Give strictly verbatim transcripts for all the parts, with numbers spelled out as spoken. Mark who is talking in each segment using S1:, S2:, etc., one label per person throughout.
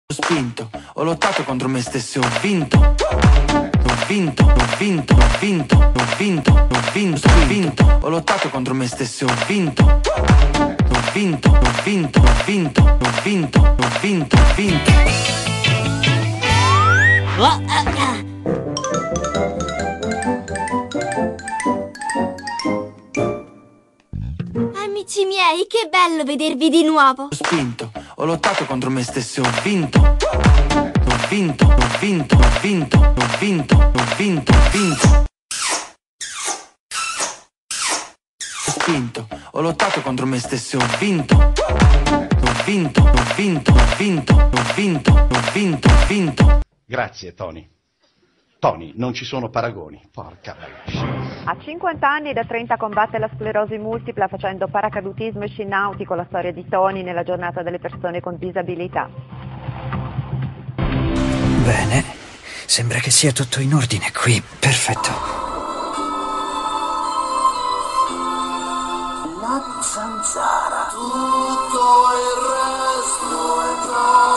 S1: Ho spinto, ho lottato contro me stesso e ho vinto. Ho vinto, ho vinto, ho vinto, ho vinto, ho vinto, ho vinto. Ho lottato contro me stesso e ho vinto. Ho vinto, ho vinto, ho vinto, ho vinto, ho vinto, ho vinto.
S2: Amici miei, che bello vedervi di nuovo.
S1: Ho spinto, ho lottato contro me stesso e ho vinto. Ho vinto, ho vinto, ho vinto, ho vinto, ho vinto, ho vinto. Ho spinto, ho lottato contro me stesso e ho vinto. Ho vinto, ho vinto, ho vinto, ho vinto, ho vinto, ho vinto.
S3: Grazie Tony. Tony, non ci sono paragoni, porca vacca.
S4: A cinquanta anni e da trenta combatte la sclerosi multipla facendo paracadutismo e sci nautico, la storia di Tony nella giornata delle persone con disabilità.
S5: Bene, sembra che sia tutto in ordine qui, perfetto.
S6: La zanzara, tutto il resto è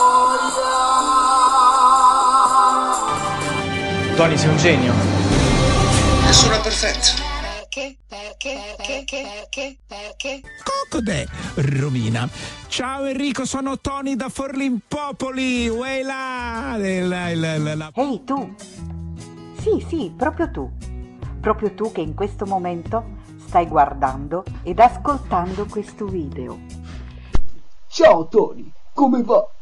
S6: gioia.
S7: Tony, sei un genio.
S6: Nessuno è perfetto.
S8: Perché, perché, perché, perché, perché?
S9: Cocodè, Romina. Ciao Enrico, sono Tony da Forlimpopoli. Uela!
S10: Ehi tu! Sì, sì, proprio tu. Proprio tu che in questo momento stai guardando ed ascoltando questo video.
S6: Ciao Tony, come va?